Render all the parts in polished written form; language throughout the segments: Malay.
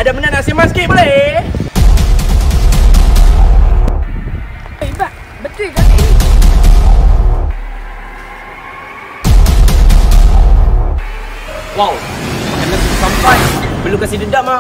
ada benda nak sembang sikit boleh? Bak, betul ke ni? Wow, makanan sudah sampai. Belum kasih dedam ah.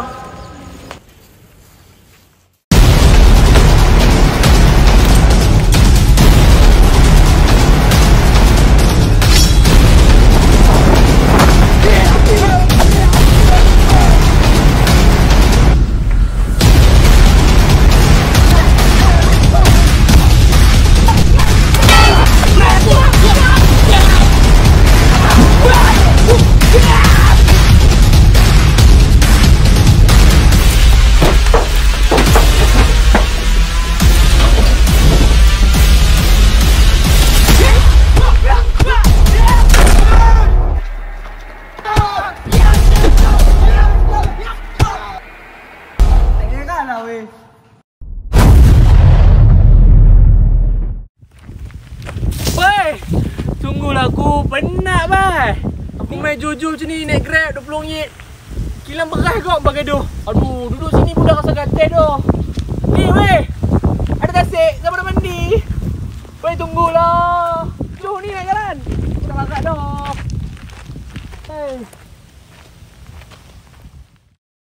Tunggulah, aku penat bai. Aku main jujur macam ni, naik Grab RM20. Kilang beras kau bagi tu. Aduh, duduk sini pun dah rasa gatal tu. Ni weh, ada tasik siapa nak mandi? Weh, tunggulah. Jom ni nak jalan. Aku nak makan dah. Hey.